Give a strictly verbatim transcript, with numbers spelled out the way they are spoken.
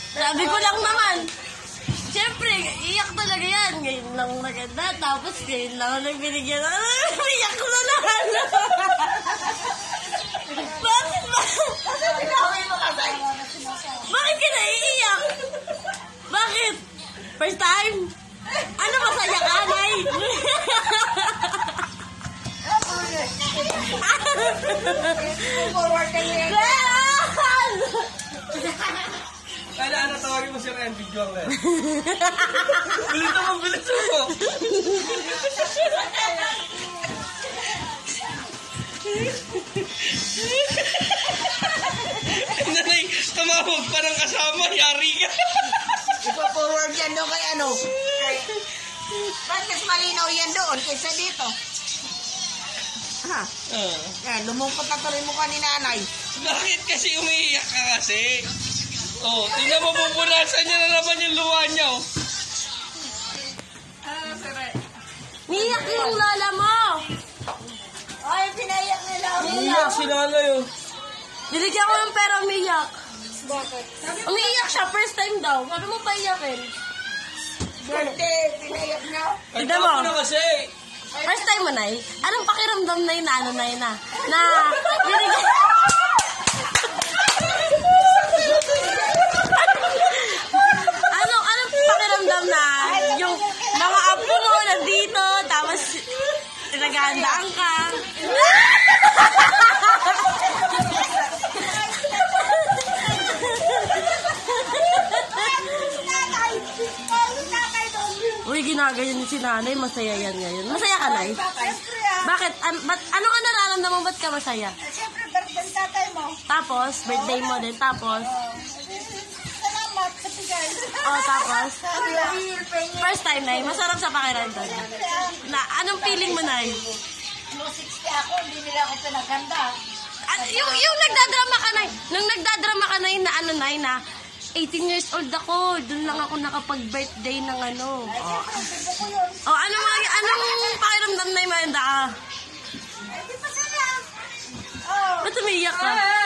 Sabi ko lang naman. Siyempre, iyak talaga yan. Ngayon lang maganda. Tapos ngayon lang ako nagbinigyan. Iyak ko na lang. Bakit ba? Bakit ka naiiyak? Bakit? First time? Ano masaya ka, Nay? Kala ano tawagin mo si Ryan video ang rin. Bilis naman, bilis mo. Nanay, tumawag pa ng kasama, yari ka. Ipa-forward yan doon kay ano. Ba't mas malinaw yan doon kaysa dito? Ha? Uh, Yan, lumungkot na tuloy mo ka ni nanay. bakit kasi umiiyak ka kasi? Oh, tingnan mo, pupunasan niya na naman yung luha niya, oh. Niyak yung lola mo. Ay, pinayak nila. Umiiyak si nanay, oh. Diligyan ko ng pera umiyak. Bakit? Umiiyak siya, first time daw. Sabi mo paiyakin. Birthday, pinayak niya. Ay, Tignan mo. tapo na kasi. First time mo, Nay? Anong pakiramdam na yun na ano na yun na? Na, diligyan... Anong, anong pakiramdam na yung mga apo mo nandito, tapos naghandaan ka? Uy, ginagayon si nanay, masaya yan ngayon. Masaya ka, Nay? Bakit? An ba't, ano ka nararamdaman? Ba't ka masaya? Siyempre, birthday tatay mo. Tapos, birthday mo din, tapos, Salamat sa bigay. oh, tapos, first time, Nay, masarap sa pakiramdam. Na, anong feeling mo, Nay? No sixty ako, hindi nila ako pinaganda. At yung, yung nagdadrama ka, Nay, nung nagdadrama ka, Nay, na ano, Nay, na eighteen years old ako, dun lang ako nakapag-birthday ng ano. Oh, Gusto ko yun. oh ano mga, anong pakiramdam, Nay, maganda ka? Ay, di pa sana. Oh. Ba't umiiyak ka?